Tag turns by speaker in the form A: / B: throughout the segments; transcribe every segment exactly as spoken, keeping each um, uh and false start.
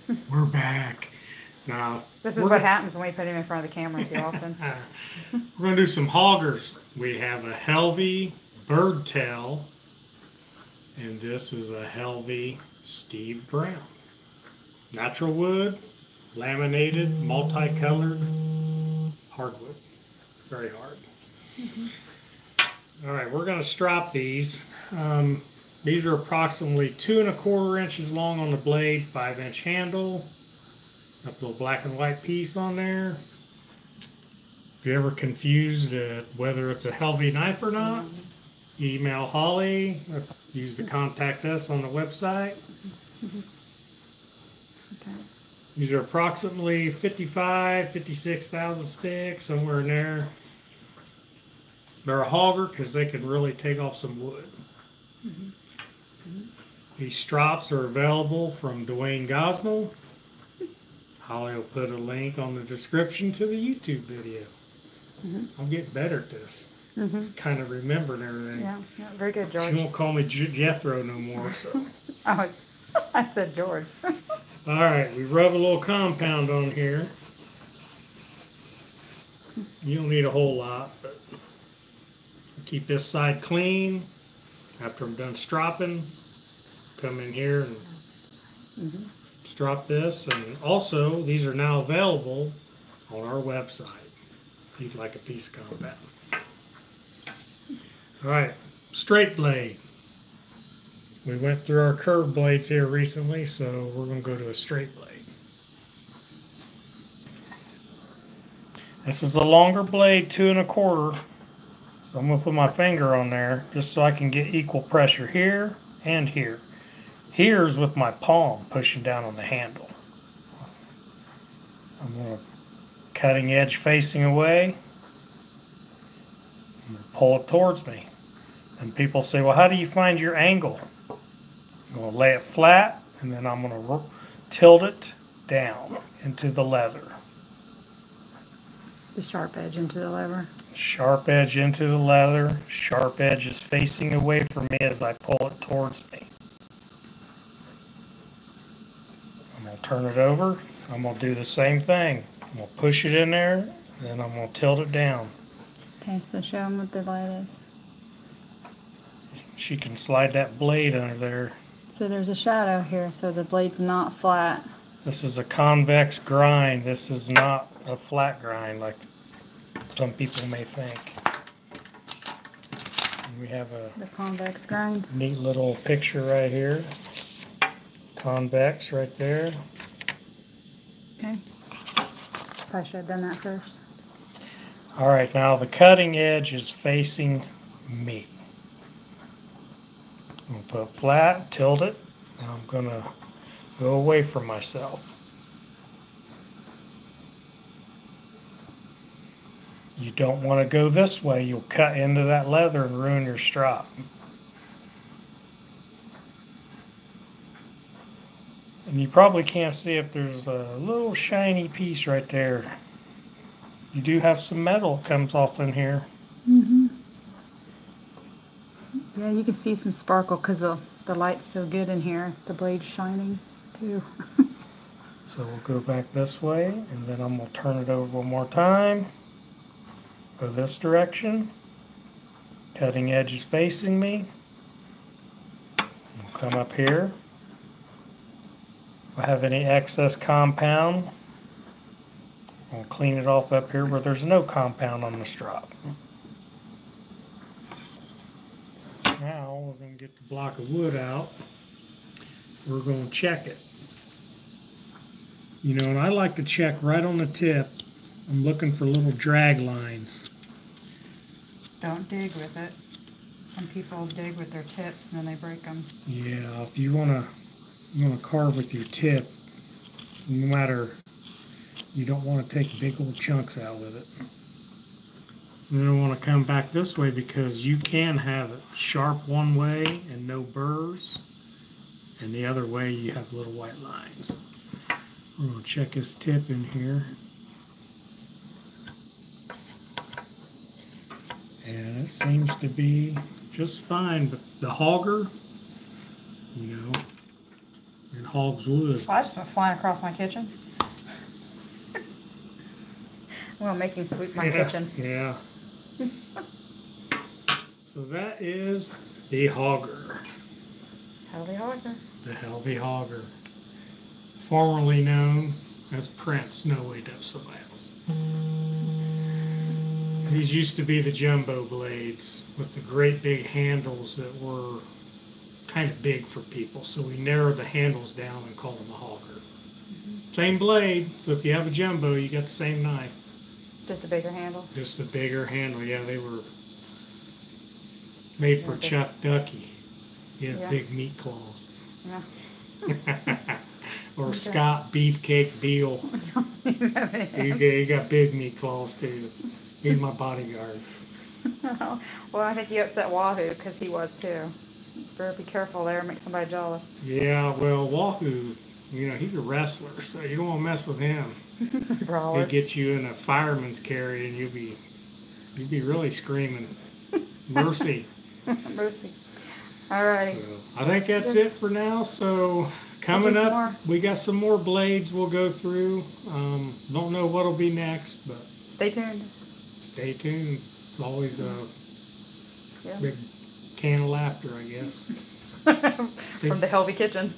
A: We're back. Now,
B: This is what happens when we put him in front of the camera too often.
A: we're going to do some hoggers. We have a Helvie bird tail, and this is a Helvie Steve Brown. Natural wood, laminated, multicolored, hardwood. Very hard. Mm-hmm. All right, we're going to strop these. Um, these are approximately two and a quarter inches long on the blade, five inch handle. Got the little black and white piece on there. If you're ever confused uh, whether it's a Helvie knife or not, email Holly. Or use the contact us on the website.
B: Okay.
A: These are approximately fifty-five, fifty-six thousand sticks, somewhere in there. They're a hogger because they can really take off some wood. Mm-hmm. Mm-hmm. These strops are available from Dwayne Gosnell. Holly will put a link on the description to the YouTube video. Mm-hmm. I'm getting better at this. Mm-hmm. Kind of remembering everything.
B: Yeah, yeah, very good, George.
A: She won't call me Jethro no more. So.
B: I, was, I said George.
A: All right, we rub a little compound on here. You don't need a whole lot, but keep this side clean. After I'm done stropping, come in here and mm-hmm. strop this. And also, these are now available on our website if you'd like a piece of compound. All right, straight blade. We went through our curved blades here recently, so we're going to go to a straight blade. This is a longer blade, two and a quarter. So I'm going to put my finger on there just so I can get equal pressure here and here. Here's with my palm pushing down on the handle. I'm going to cutting edge facing away. I'm going to pull it towards me. And people say, well, how do you find your angle? I'm going to lay it flat, and then I'm going to tilt it down into the leather.
B: The sharp edge into the leather.
A: Sharp edge into the leather. Sharp edge is facing away from me as I pull it towards me. I'm going to turn it over. I'm going to do the same thing. I'm going to push it in there, and then I'm going to tilt it down.
B: Okay, so show them what the blade is.
A: She can slide that blade under there.
B: So there's a shadow here, so the blade's not flat.
A: This is a convex grind. This is not a flat grind like some people may think. And we have a
B: the convex grind.
A: Neat little picture right here. Convex right there.
B: Okay. Probably should have done that first.
A: All right, now the cutting edge is facing me. I'm going to put it flat, tilt it. Now I'm going to go away from myself. You don't want to go this way. You'll cut into that leather and ruin your strop. And you probably can't see if there's a little shiny piece right there. You do have some metal that comes off in here.
B: Mm-hmm. Yeah, you can see some sparkle because the, the light's so good in here. The blade's shining too.
A: So we'll go back this way, and then I'm going to turn it over one more time. Go this direction. Cutting edge is facing me. We'll come up here. If I have any excess compound, I'll clean it off up here where there's no compound on the strop. Now we're going to get the block of wood out. We're going to check it. You know, and I like to check right on the tip. I'm looking for little drag lines.
B: Don't dig with it. Some people dig with their tips and then they break them.
A: Yeah, if you want to you want to carve with your tip, no matter, you don't want to take big old chunks out with it. You don't want to come back this way because you can have it sharp one way and no burrs, and the other way you have little white lines. We're going to check his tip in here. And it seems to be just fine, but the hogger, you know, And hog's wood.
B: Well, I just went flying across my kitchen. I'm gonna make him sweep my
A: yeah,
B: kitchen.
A: Yeah. So that is the Hogger.
B: Helvie Hogger.
A: The Helvie Hogger. Formerly known as Prince. No, wait, that was somebody else. These used to be the jumbo blades with the great big handles that were kind of big for people. So we narrowed the handles down and called them a Hogger. Mm-hmm. Same blade, so if you have a jumbo, you got the same knife.
B: Just a bigger handle?
A: Just a bigger handle, yeah. They were made for Chuck Ducky. He had
B: Yeah.
A: big meat claws.
B: Yeah.
A: Or
B: Okay.
A: Scott Beefcake Beal. he, he got big meat claws too. He's my bodyguard.
B: Well, I think you upset Wahoo because he was too. Better be careful there, make somebody jealous.
A: Yeah, well, Wahoo, you know, he's a wrestler, so you don't want to mess with him.
B: Brawler.
A: He'll get you in a fireman's carry, and you'll be, you'll be really screaming, mercy.
B: Mercy. All right.
A: So I think that's it for now. So coming
B: We'll do some
A: up,
B: more.
A: we got some more blades we'll go through. Um, don't know what'll be next, but
B: Stay tuned.
A: stay tuned. It's always a
B: Yeah.
A: big can of laughter, I guess.
B: From the Helvie kitchen.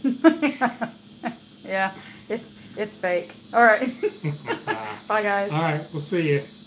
B: Yeah, it, it's fake. All right. Bye, guys.
A: All right, we'll see you.